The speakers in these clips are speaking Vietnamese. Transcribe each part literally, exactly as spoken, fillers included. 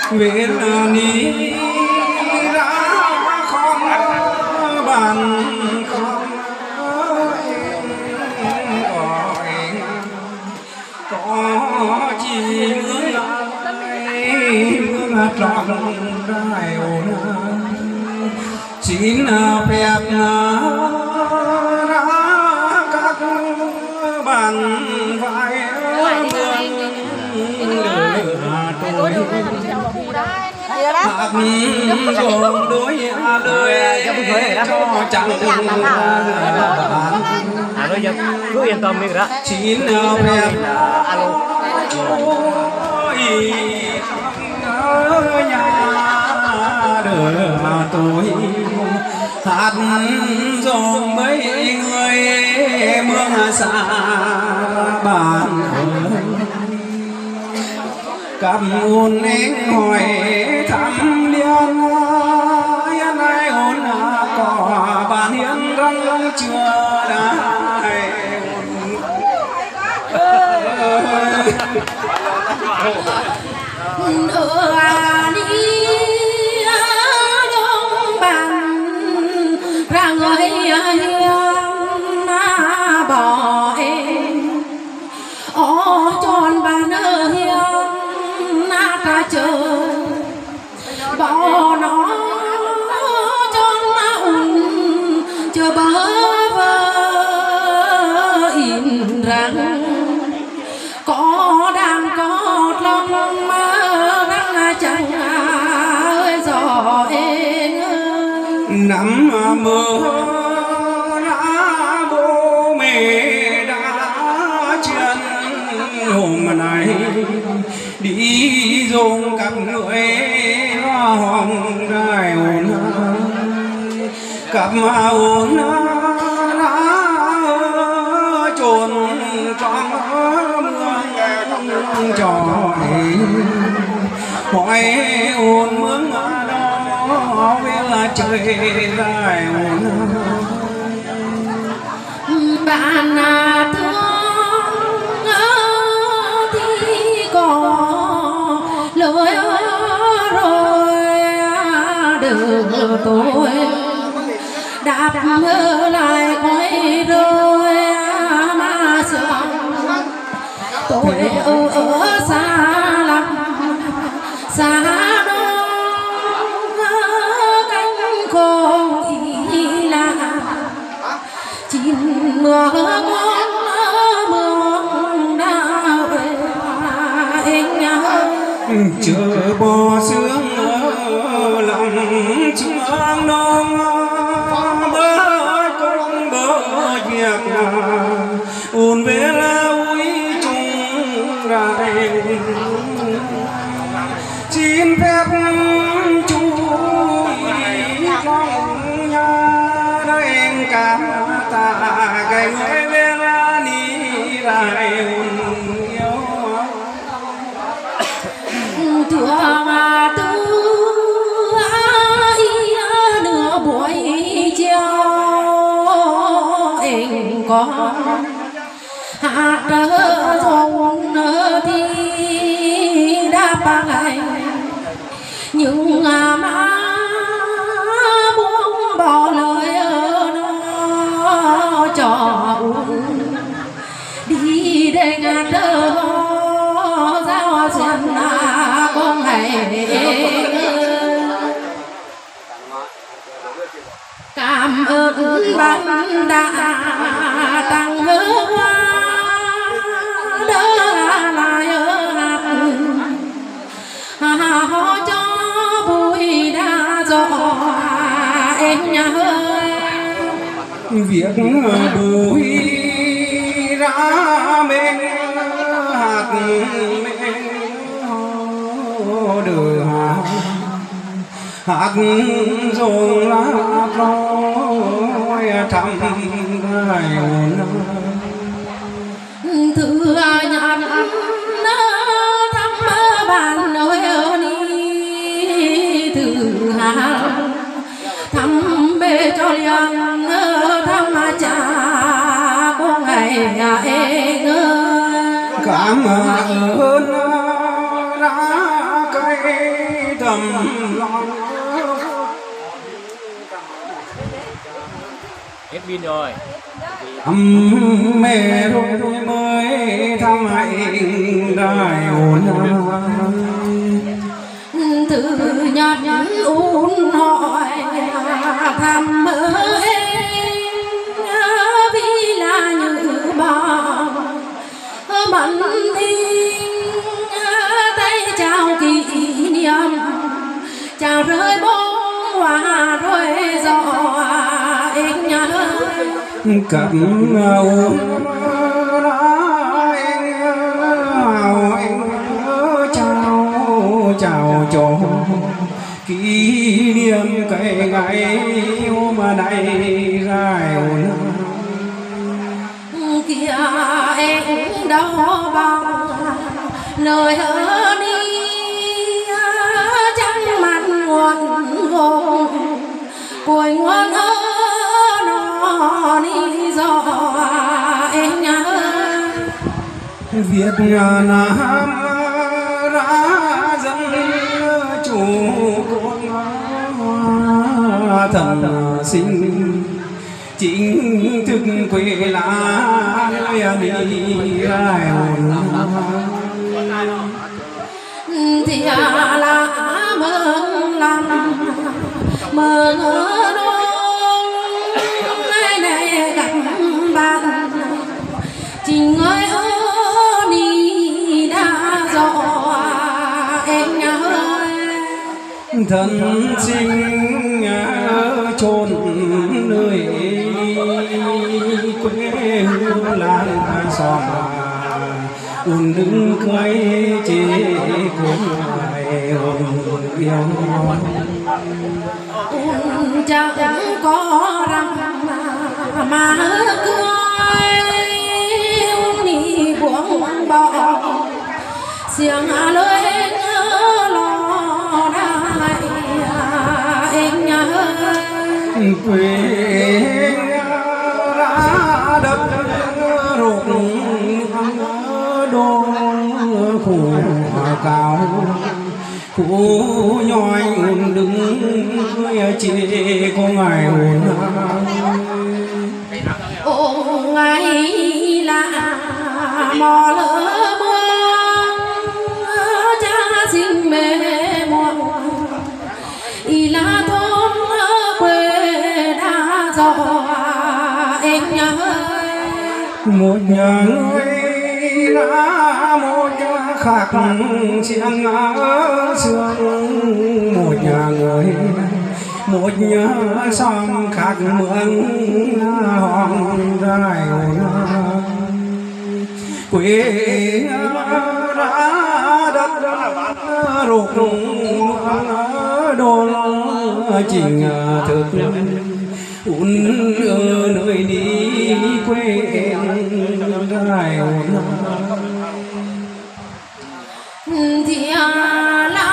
về ni ra không bàn không gọi có chi mưa lại mưa tròn đại ôn xin phép ra các bàn vai tôi hạt dồn đối lời cho chẳng à bây giờ cứ yên tâm đi đó chín phép alo nhà đời tôi hạt dồn mấy người mương xa bàn cầm ôn én hỏi thăm liên yên ai ôn cỏ bàn hiến răng chưa đại ở đi đông bàn ra người hiền bỏ em ó tròn bàn hiền ta chờ bỏ nó cho nó ùn chờ bơ vơ in rằng có đang có lòng mơ đang chẳng ơi gió em nắm mơ đã bố mẹ đã chân hôm nay đi dùng cặp người hoa hồng đại ôn cặp mà ôn đã trồn trong mưa tròi hỏi ôn mướn đó biết là trời đại ôn bạn thương lối rồi đường tôi đạp lại quay rồi mà sương tôi ở, ở xa lắm xa đó cánh khô ý là chim mưa chờ bò sương lòng chuông non bơ con bơ việc ùn về là úi chung rai xin phép chú lòng nhà đây cảm ta cái người về là ni rai thưa mà tư ai nửa buổi chiều em có hạt rồng thì đã ba ngày nhưng mà muốn bỏ lời nó cho đi để ngàn đỡ giao duyên con hãy cảm ơn bạn đã tăng hoa đỡ lại hạt họ cho vui đã rõ em nhà ơi việc bùi ra bên hạt đường hạt dùng lá roi thăm gai thưa nhà thăm bạn ơi đi thử hà thăm bê cho liền thăm cha có ngày em cảm ơn ra cây cầm lòng hết pin rồi. Âm mê rồi mới thăm hạnh đại hồn từ nhạt uốn hỏi thăm mơ vì là như bằng bận tin tay chào kỷ niệm chào rơi bóng hoa rơi gió anh nhớ cầm áo anh chào chào cho kỷ niệm cái ngày hôm nay dài hồn kia em đó bằng nơi ở đi trắng mặt nguồn gồm cội ngoan ở nó đi gió em nhớ Việt Nam ra dân chủ thần sinh chính thức quê lá nơi đi ai hồn thì là mừng lắm mừng đông này gặp bạn tình ơi ơi đi đã rõ em nhớ thần sinh chôn nơi quê hương làng xóm ùn đứng quay chế cùng ngày hồn yêu ùn chẳng có răng mà cười ùn đi buông bỏ xiềng lưới lo đại anh nhớ quê ra đất ruộng đô khổ cao khổ nhoi đứng chỉ có ngày hồn ô ngày là mò lỡ buông cha sinh mê muộn y là thôn quê đã gió em nhớ một nhà người đã một nhà khác xiềng ở sương một nhà người một nhà xóm khác mượn hòn dài quê ra đất ruộng đồn trình thực ùn nơi đi quê dài thì lá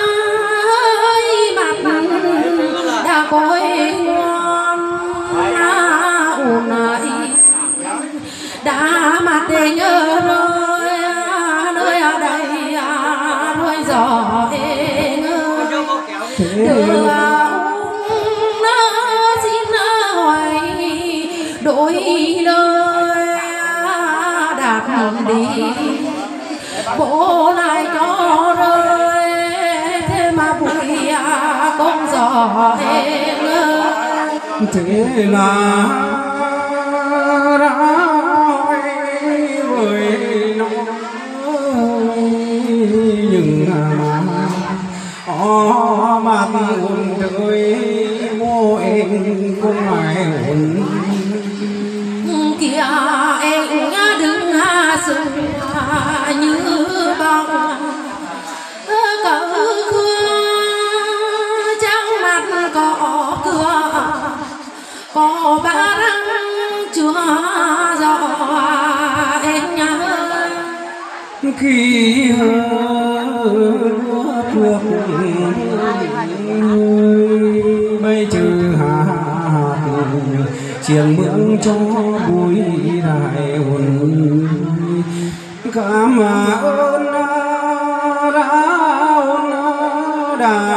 mặt đã côi ngoan ùn ấy đã mặt để nhớ rồi nơi ở đây rồi gió em đưa đôi lời đạp đi bố lại có rơi thế mà bụi con gió em thế là ra với nó nhưng ó mặt ùn đời vô em cũng mãi ùn kia em đứng sừng như bao cờ khưa trắng mặt có cửa có ba răng chúa gió em nhớ khi lúa cuộc bay trừ hạ chiêng mượn cho bụi đại hồn cảm ơn đã ôn đã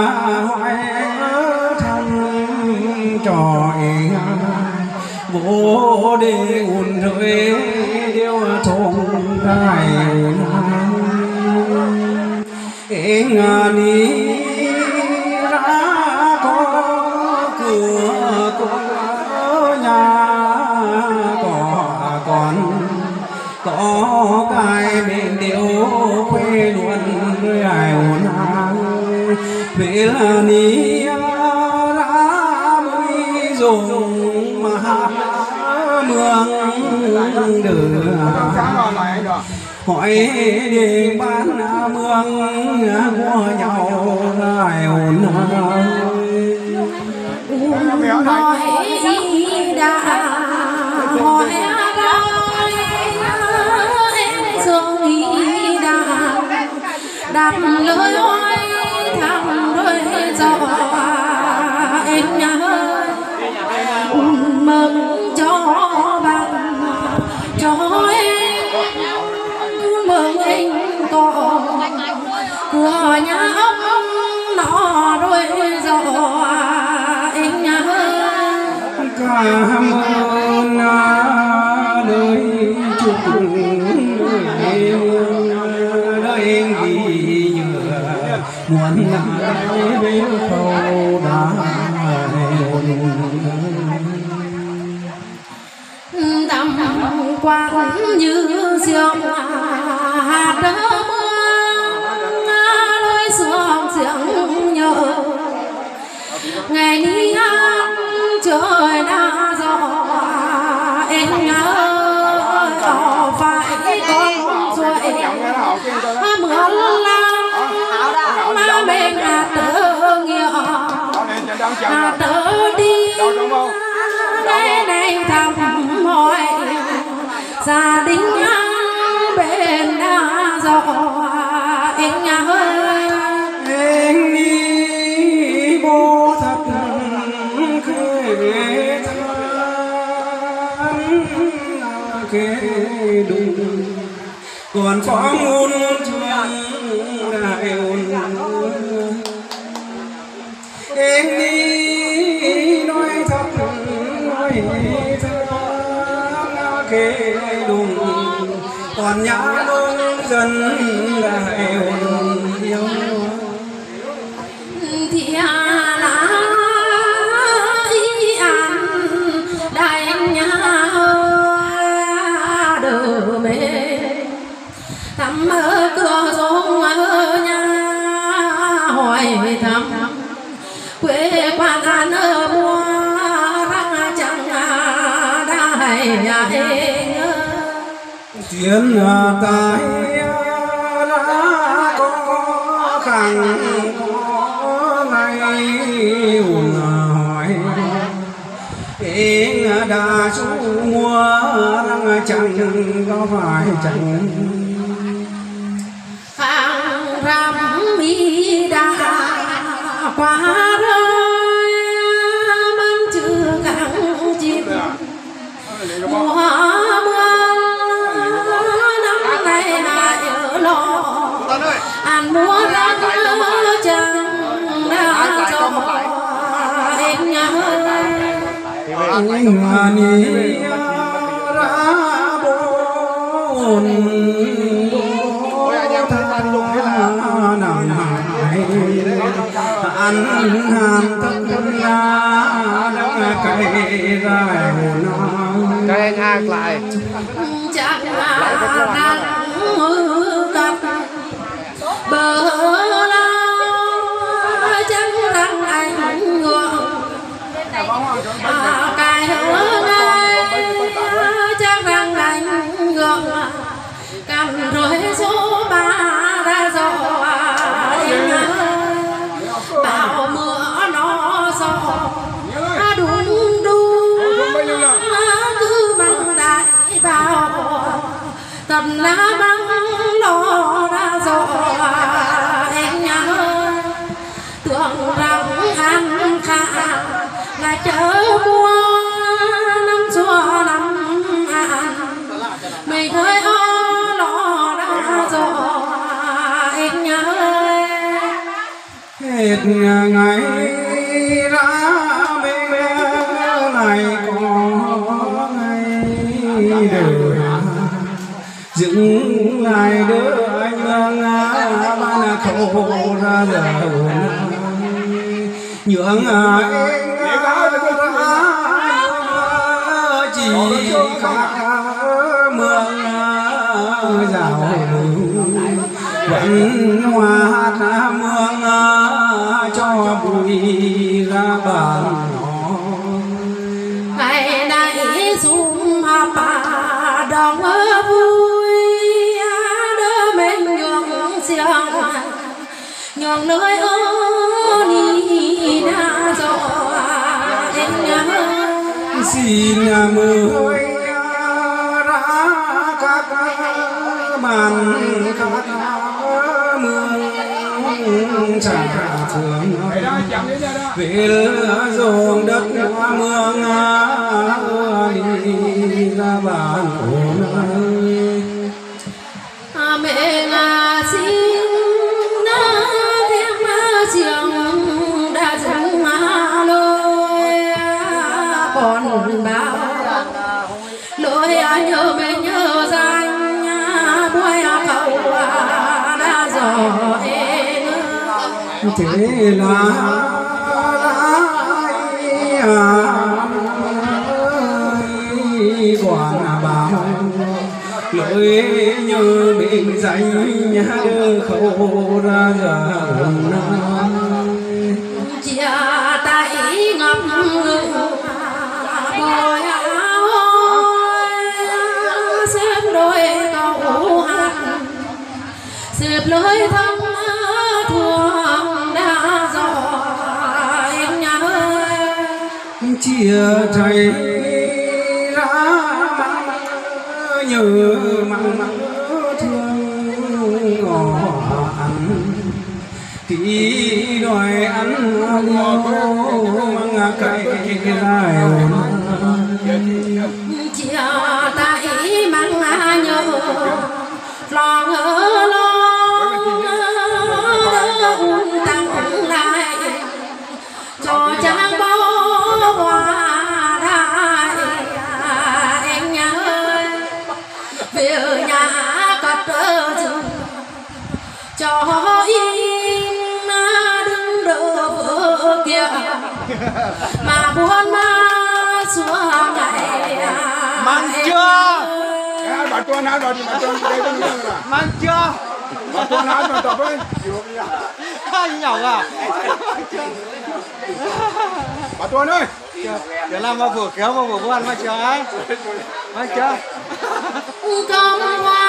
bố đi ùn rơi điêu thùng đại ê ngà ni ra có cửa có nhà có con có cái bên điêu quê luôn người ai ồn ào về là ni ra mới dùng mà mương đường hỏi đi bán mương mua nhau lại ồn ào hỏi đã hỏi dương ý đã đạp lưới ôi thằng đôi gió em nhớ mừng cho bạn cho em mừng anh có của nhà ông nó đôi gió em nhớ cảm ơn đời chúc đời ghi nhớ muốn lại bên khâu đá tầm quang như giường hạt đỡ mưa lối xuống giường nhớ ngày đi ăn trời đã gió em nhớ có phải con ruồi mưa lăng mà bên hạt đỡ nghĩa hạt đỡ đi đây này thăm hỏi gia đình bên đã gió em nhớ anh đi bố thật khế thân khế đùng còn có muôn trường đại ôn anh đi nói thật nói thật khế đùng còn nhã nông dân đại ôn yêu thì là ý an đại nhà đờ mê thăm ở cửa sông ở nhà hỏi thăm quê quán ăn ở mua răng chẳng đại nhà tiếng tai đã có khẳng có ngày ùn hỏi tiếng đã chú mua răng chẳng có phải chẳng hàng ram mi đã qua đời mang chưa căng chim mùa mưa năm nay hại ở lo ăn mua ra chẳng đã cho em nhớ anh ni ra bồn nằm hải ăn hàn tất ra đã cày ra hồn cái thang lại chẳng là nắng mưa cặp bờ lao chẳng rằng anh ngược cái hướng này chắc rằng anh ngược cầm rồi số ba ra gió bão mưa nó gió đun đun cứ bằng đại bão tầm lá băng lo ra gió em nhớ tưởng rằng ăn khá là chớ mua năm xưa năm ăn mày thấy o lo ra gió em nhớ hết ngày ra bên này có ngày đời dừng lại đỡ anh ngã ban khổ ra giờ nhường anh chỉ khác mương rào vẫn hoa tha mương cho bụi ra bàn ngày nay sum pa đong vui đỡ mình nhường xiang nhường nơi ơ ni đã gió em nhớ xin mời ra các màn các mương trà thường về ruộng đất mương đi ra bàn ổn mẹ nga xin na tiếng chiều đã dừng lối còn bao lối nhớ bên nhớ danh buổi cầu đã gió thế là quản bảo lối như mình danh nhà đưa khâu ra giờ chia tay ngập ngừng bồi xếp đôi câu hát xếp lối thăm thương đã gió em nhà ơi chia tay ra mặn nhớ mặn mặn thương ngỏ ăn thì đòi ăn măng cay lại chia tay măng nhớ lo ngỡ lo tặng lại cho trang bao hoa đại em nhớ về nhà cất rừng cho yên đứng đỡ vợ kia mà buồn ma xuống ngày Mang chưa? Bà tuần nào rồi thì bà tuần đây con nhớ là Mang chưa? bà tuần nào mà tập ấy Hai nhỏ à? bà tuần ơi Để làm mà vừa kéo mà vừa buồn mà chưa ấy? Mang chưa? công hoa